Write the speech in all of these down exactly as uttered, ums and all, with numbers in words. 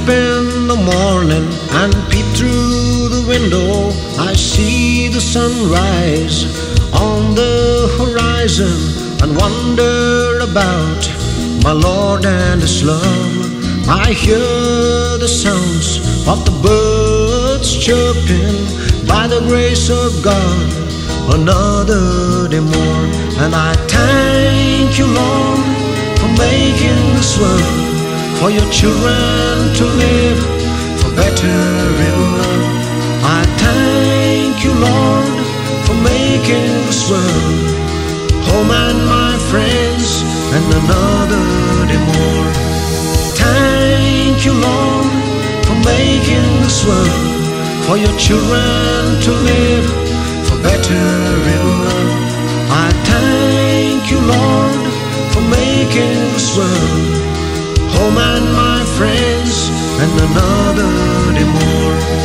up in the morning and peep through the window. I see the sunrise on the horizon and wonder about my Lord and His love. I hear the sounds of the birds chirping. By the grace of God, another day more, and I thank you, Lord, for making this world for your children to live, for better and more. I thank you, Lord, for making this world home and my friends, and another day more. Thank you, Lord, for making this world for your children to live, for better and more. I thank you, Lord, for making this world home and my friends, and another day more.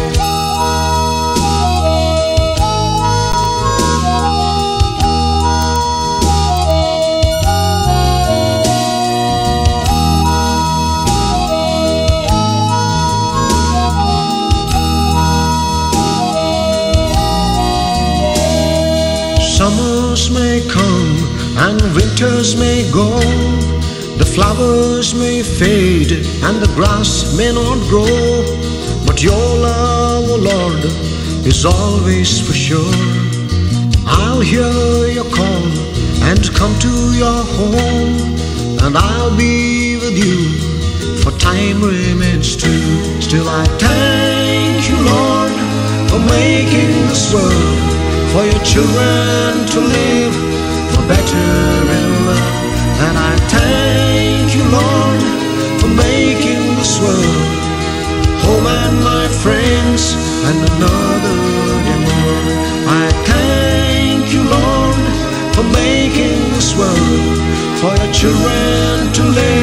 Summers may come and winters may go, the flowers may fade and the grass may not grow, but your love, oh Lord, is always for sure. I'll hear your call and come to your home, and I'll be with you, for time remains true. Still I thank you, Lord, for making this world for your children to live, for better and love. And I thank you, Lord, for making this world home and my friends, and another day more. I thank you, Lord, for making this world for your children to live,